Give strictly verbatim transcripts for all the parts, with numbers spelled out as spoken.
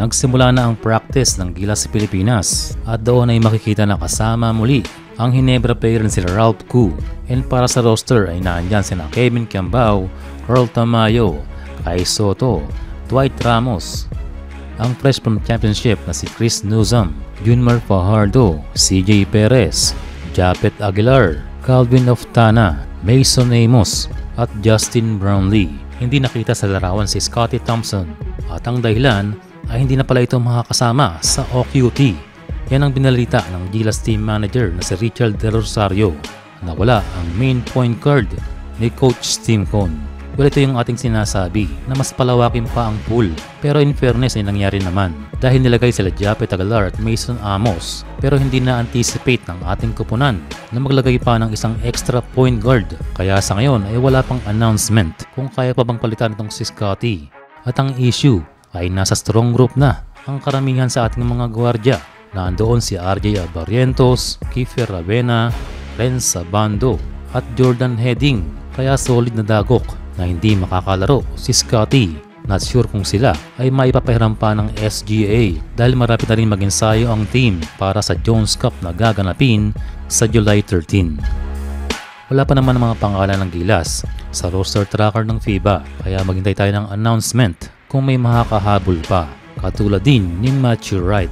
Nagsimula na ang practice ng Gilas sa Pilipinas at doon ay makikita na kasama muli ang Ginebra player na sila Ralph Koo. And para sa roster ay naandyan sina Kevin Kiambao, Earl Tamayo, Kai Soto, Dwight Ramos, ang fresh from championship na si Chris Nuzum, Junmar Fajardo, C J Perez, Japet Aguilar, Calvin Oftana, Mason Amos at Justin Brownlee. Hindi nakita sa larawan si Scottie Thompson at ang dahilan ay hindi na pala ito makakasama sa O Q T. Yan ang binalita ng Gilas team manager na si Richard De Rosario na wala ang main point guard ni Coach Tim Cone. Well, ito yung ating sinasabi na mas palawakin pa ang pool. Pero in fairness ay nangyari naman dahil nilagay sila Japet Aguilar at Mason Amos pero hindi na-anticipate ng ating kupunan na maglagay pa ng isang extra point guard. Kaya sa ngayon ay wala pang announcement kung kaya pa bang palitan itong si Scottie. At ang issue ay nasa strong group na ang karamihan sa ating mga gwardya. Nandoon si R J Abarientos, Kiefer Ravena, Renz Sabando at Jordan Heading. Kaya solid na dagok na hindi makakalaro si Scottie. Not sure kung sila ay maipapahiram pa ng S G A dahil marapit na rin mag-ensayo ang team para sa Jones Cup na gaganapin sa July thirteenth. Wala pa naman ang mga pangalan ng Gilas sa roster tracker ng FIBA kaya maghintay tayo ng announcement kung may makakahabol pa katulad din ni Matthew Wright.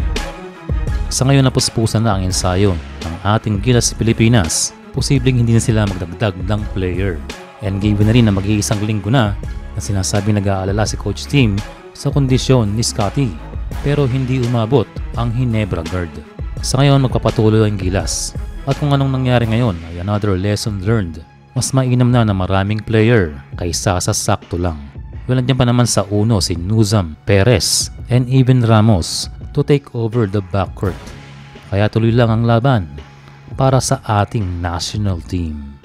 Sa ngayon na puspusan na ang ensayo ng ating Gilas sa Pilipinas, posibleng hindi na sila magdagdag ng player. And given na rin na mag-iisang linggo na na sinasabi nag-aalala si Coach Tim sa kondisyon ni Scottie pero hindi umabot ang Ginebra guard. Sa ngayon magpapatuloy ang Gilas at kung anong nangyari ngayon ay another lesson learned. Mas mainam na na maraming player kaysa sa sakto lang. Well, nandiyan pa naman sa uno si Nuzum, Perez and even Ramos to take over the backcourt. Kaya tuloy lang ang laban para sa ating national team.